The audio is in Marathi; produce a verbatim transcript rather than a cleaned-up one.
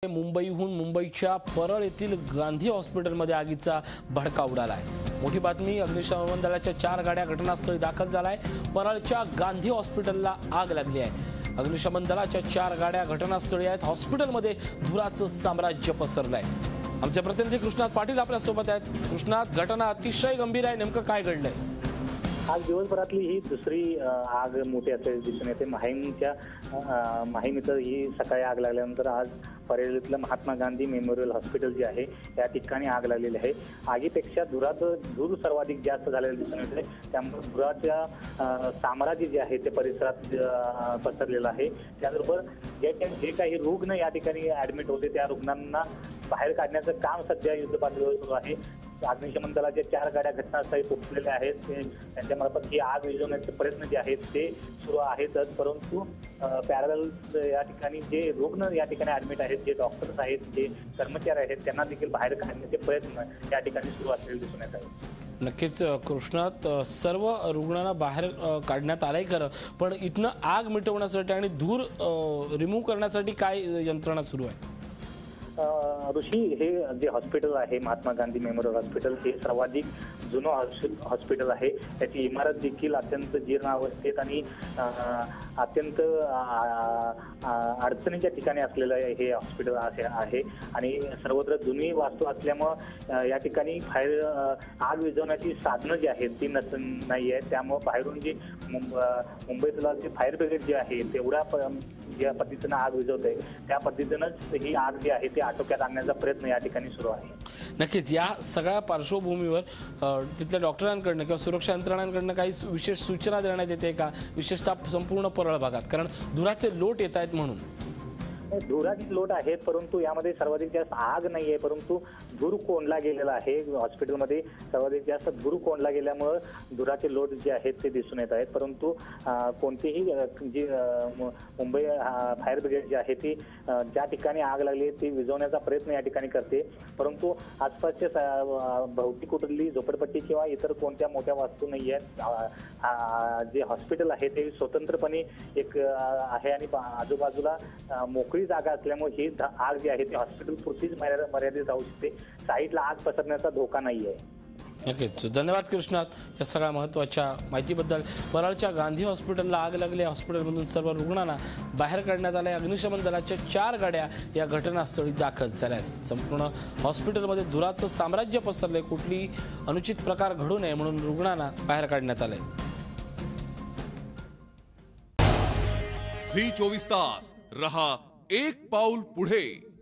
मुंबईहून मुंबईच्या परळ येथील गांधी हॉस्पिटलमध्ये आगीचा भडका उडाला आहे। मोठी बातमी, अग्निशमन दलाच्या चार गाड्या घटनास्थळी दाखल झालाय। परळच्या गांधी हॉस्पिटलला आग लागली आहे। अग्निशमन दलाच्या चार गाड्या घटनास्थळी आहेत। हॉस्पिटलमध्ये धुराचं साम्राज्य पसरलंय। आमचे प्रतिनिधी कृष्णात पाटील आपल्या सोबत आहेत। कृष्णात, घटना अतिशय गंभीर आहे, नेमकं काय घडलंय? आज दिवसभरातली ही दुसरी आग मोठी असल्याचे दिसून येते। माहीमच्या माहीम इथं ही सकाळी आग लागल्यानंतर आज परेल इथलं महात्मा गांधी मेमोरियल हॉस्पिटल जे आहे त्या ठिकाणी आग लागलेली आहे। आगीपेक्षा धुराचं धूर सर्वाधिक जास्त झालेलं दिसून येते। त्यामुळे धुराच्या साम्राज्य जे आहे ते परिसरात पसरलेलं आहे। त्याचबरोबर जे जे काही रुग्ण या ठिकाणी ऍडमिट होते त्या रुग्णांना बाहेर काढण्याचं काम सध्या युद्धपातळीवर सुरू आहे। अग्निशमन दलाच्या चार गाड्या घटनास्थळी पोहोचलेल्या आहेत। त्यांच्यामार्फत ही आग विझवण्याचे प्रयत्न जे आहेत ते सुरू आहेतच, परंतु पॅरल या ठिकाणी जे रुग्ण या ठिकाणी ऍडमिट आहेत, जे डॉक्टर्स आहेत, जे कर्मचारी आहेत, त्यांना देखील बाहेर काढण्याचे प्रयत्न या ठिकाणी सुरू असलेले दिसून येत आहेत। नक्कीच कृष्णात, सर्व रुग्णांना बाहेर काढण्यात आलंय खरं, पण इथनं आग मिटवण्यासाठी आणि धूर रिमूव्ह करण्यासाठी काय यंत्रणा सुरू आहे? ऋषी, हे जे हॉस्पिटल आहे महात्मा गांधी मेमोरियल हॉस्पिटल हे सर्वाधिक जुनं हॉस्पिटल आहे। त्याची इमारत देखील अत्यंत जीर्ण अवस्थेत आणि अत्यंत अडचणीच्या ठिकाणी असलेलं हे हॉस्पिटल आहे आणि सर्वत्र जुनी वास्तू असल्यामुळं या ठिकाणी फायर आग विझवण्याची साधनं जी आहेत ती नस नाही आहे। त्यामुळं बाहेरून जी मुंबईतला जे फायर ब्रिगेड जे आहे तेवढ्या ज्या पद्धतीनं आग विझवत आहे त्या पद्धतीनंच ही आग जी आहे ती आटोक्यात आणण्याचा प्रयत्न या ठिकाणी सुरू आहे। नक्कीच या सगळ्या पार्श्वभूमीवर तिथल्या डॉक्टरांकडनं किंवा सुरक्षा यंत्रणांकडनं काही विशेष सूचना देण्यात येते का, विशेषतः संपूर्ण परळ भागात? कारण धुराचे लोट येत आहेत म्हणून। धुराची लोट आहेत, परंतु यामध्ये सर्वाधिक जास्त आग नाही आहे, परंतु धूर कोंडला गेलेला आहे। हॉस्पिटलमध्ये सर्वाधिक जास्त धूर कोंडला गेल्यामुळे धुराचे लोट जे आहेत ते दिसून येत आहेत, परंतु कोणतीही जी मुंबई फायर ब्रिगेड जी आहे ती ज्या ठिकाणी आग लागली ती विझवण्याचा प्रयत्न या ठिकाणी करते, परंतु आसपासच्या भोवती कुठली झोपडपट्टी किंवा इतर कोणत्या मोठ्या वास्तू नाही आहेत। जे हॉस्पिटल आहे ते स्वतंत्रपणे एक आहे आणि आजूबाजूला मोकळी जागा असल्यामुळे ही आग जी आहे ती हॉस्पिटल पुरतीच मर्यादित राहू शकते। साईडला आग पसरण्याचा धोका नाही आहे। नक्कीच, धन्यवाद कृष्णात या सगळ्या महत्त्वाच्या माहितीबद्दल। परळच्या गांधी हॉस्पिटलला आग लागली। हॉस्पिटलमधून सर्व रुग्णांना बाहेर काढण्यात आले। अग्निशमन दलाच्या चार गाड्या या घटनास्थळी दाखल झाल्या आहेत। संपूर्ण हॉस्पिटलमध्ये धुराचं साम्राज्य पसरलंय। कुठली अनुचित प्रकार घडू नये म्हणून रुग्णांना बाहेर काढण्यात आलंय। झी चोवीस तास रहा एक पाऊल पुढे।